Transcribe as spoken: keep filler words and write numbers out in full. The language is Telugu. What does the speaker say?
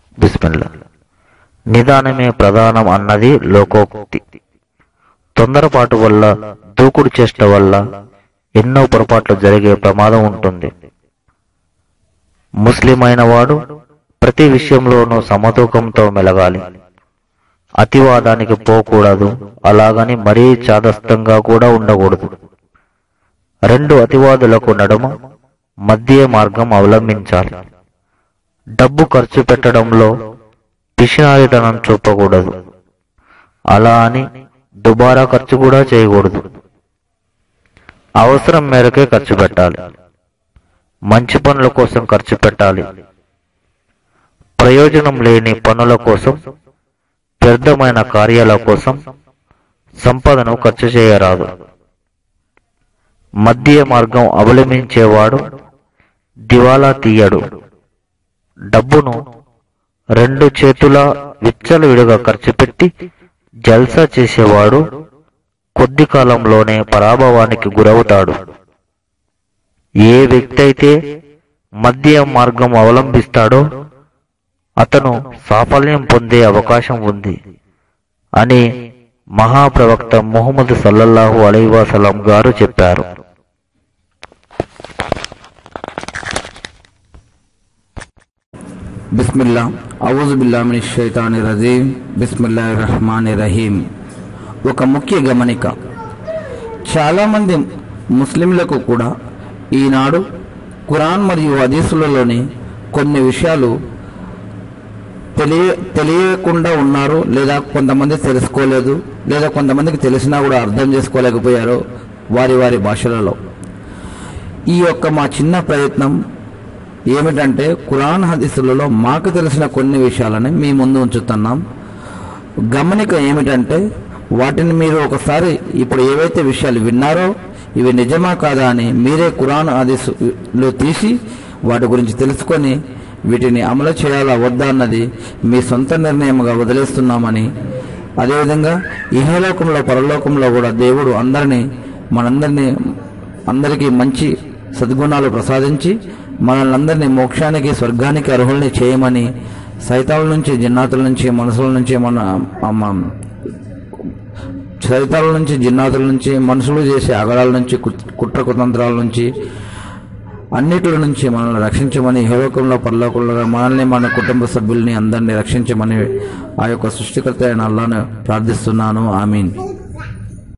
బిస్మిల్లా. నిదానమే ప్రధానం అన్నది లోకోక్తి. తొందరపాటు వల్ల, దూకుడు చేష్ట వల్ల ఎన్నో పొరపాట్లు జరిగే ప్రమాదం ఉంటుంది. ముస్లిం అయిన వాడు ప్రతి విషయంలోనూ సమతూకంతో మెలగాలి. అతివాదానికి పోకూడదు, అలాగని మరీ చాదస్తంగా కూడా ఉండకూడదు. రెండు అతివాదులకు నడుమ మధ్య మార్గం అవలంబించాలి. డబ్బు ఖర్చు పెట్టడంలో పిసినారితనం చూపకూడదు, అలా అని దుబారా ఖర్చు కూడా చేయకూడదు. అవసరం మేరకే ఖర్చు పెట్టాలి. మంచి పనుల కోసం ఖర్చు పెట్టాలి. ప్రయోజనం లేని పనుల కోసం, వ్యర్థమైన కార్యాల కోసం సంపదను ఖర్చు చేయరాదు. మధ్య మార్గం అవలంబించేవాడు దివాలా తీయడు. డబ్బును రెండు చేతుల విచ్చలవిడిగా ఖర్చు పెట్టి జల్సా చేసేవాడు కొద్ది కాలంలోనే పరాభవానికి గురవుతాడు. ఏ వ్యక్తి అయితే మధ్య మార్గం అవలంబిస్తాడో అతను సాఫల్యం పొందే అవకాశం ఉంది అని మహాప్రవక్త ముహమ్మద్ సల్లల్లాహు అలైహి వసల్లం గారు చెప్పారు. బిస్మిల్లా అవుజు బిల్లాహి మినష్ షైతానిర్ రజీం. బిస్మిల్లాహిర్ రహ్మానిర్ రహీం. ఒక ముఖ్య గమనిక, చాలామంది ముస్లింలకు కూడా ఈనాడు ఖురాన్ మరియు హదీసులలోని కొన్ని విషయాలు తెలియ తెలియకుండా ఉన్నారు, లేదా కొంతమంది తెలుసుకోలేదు, లేదా కొంతమందికి తెలిసినా కూడా అర్థం చేసుకోలేకపోయారు వారి వారి భాషలలో. ఈ యొక్క మా చిన్న ప్రయత్నం ఏమిటంటే ఖురాన్ హదీసులలో మాకు తెలిసిన కొన్ని విషయాలని మీ ముందు ఉంచుతున్నాం. గమనిక ఏమిటంటే వాటిని మీరు ఒకసారి ఇప్పుడు ఏవైతే విషయాలు విన్నారో ఇవి నిజమా కాదా అని మీరే ఖురాన్ హదీసులు తీసి వాటి గురించి తెలుసుకొని వీటిని అమలు చేయాలా వద్దా అన్నది మీ సొంత నిర్ణయంగా వదిలేస్తున్నామని, అదేవిధంగా ఇహలోకంలో పరలోకంలో కూడా దేవుడు అందరినీ మనందరినీ అందరికీ మంచి సద్గుణాలు ప్రసాదించి మనల్ని అందరినీ మోక్షానికి స్వర్గానికి అర్హుల్ని చేయమని, సైతాల నుంచి జిన్నాతుల నుంచి మనుషుల నుంచి మన సైతాల నుంచి జిన్నాతుల నుంచి మనుషులు చేసే అగడాల నుంచి కుట్ర కుతంత్రాల నుంచి అన్నిటి నుంచి మనల్ని రక్షించమని, ఇహలోకంలో పరలోకంలో మనల్ని మన కుటుంబ సభ్యుల్ని అందరినీ రక్షించమని ఆ యొక్క సృష్టికర్త అయిన అల్లాహ్ను ప్రార్థిస్తున్నాను. ఆమీన్.